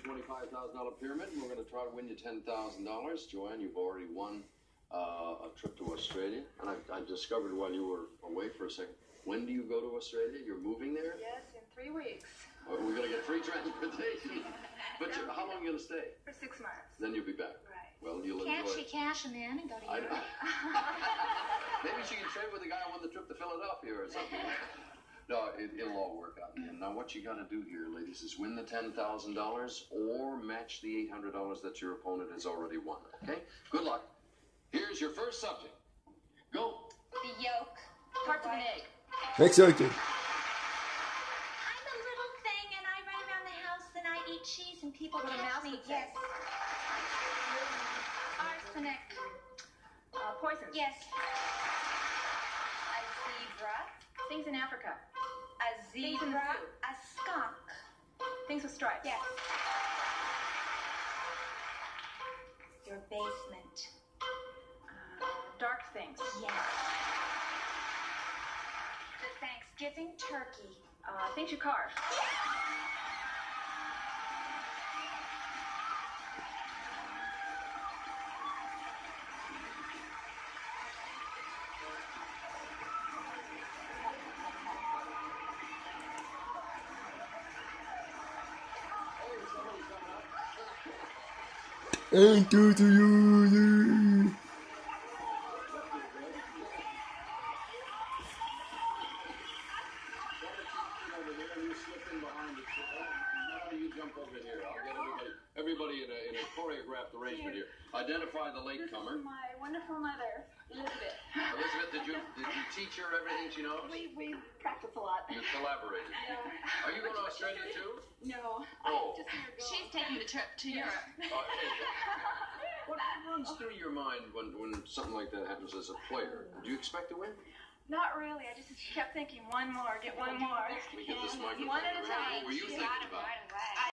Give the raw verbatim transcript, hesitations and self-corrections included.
twenty-five thousand dollar pyramid, and we're going to try to win you ten thousand dollars. Joanne, you've already won uh, a trip to Australia, and I, I discovered while you were away for a second. When do you go to Australia? You're moving there? Yes, in three weeks. Oh, we're going to get free transportation. But you, how long are you going to stay? For six months. Then you'll be back. Right. Well, you'll Can't enjoy she cash them in and go to I Europe? Maybe she can trade with the guy who won the trip to Philadelphia or something. No, it, it'll all work out. And now what you got to do here, ladies, is win the ten thousand dollars or match the eight hundred dollars that your opponent has already won. Okay? Good luck. Here's your first subject. Go. The yolk. Parts of an egg. Excited. I'm a little thing and I run around the house and I eat cheese and people What a catch mouse me. would say. Yes. Arsenic. Uh, poison. Yes. A zebra. Things in Africa. A Things in zebra. the zoo. A skunk. Things with stripes. Yes. Your basement. Uh, dark things. Yes. The Thanksgiving turkey. Uh, things you carve. Thank you to you. Over there, and you slip in behind the chair. Why don't you jump over here? I'll get everybody, everybody in a, in a choreographed arrangement here. Identify the latecomer. My wonderful mother, Elizabeth. Elizabeth, did you did you teach her everything she knows? We, we practice a lot. You collaborated. Are you going to Australia too? No. Oh. Just here go. She's taking the trip to Europe. Uh, what runs through your mind when, when something like that happens as a player? Do you expect to win? Not really. I just kept thinking, one more, get one more. Let me get this microphone. One at a around. time. What were you She thinking got him about? right away.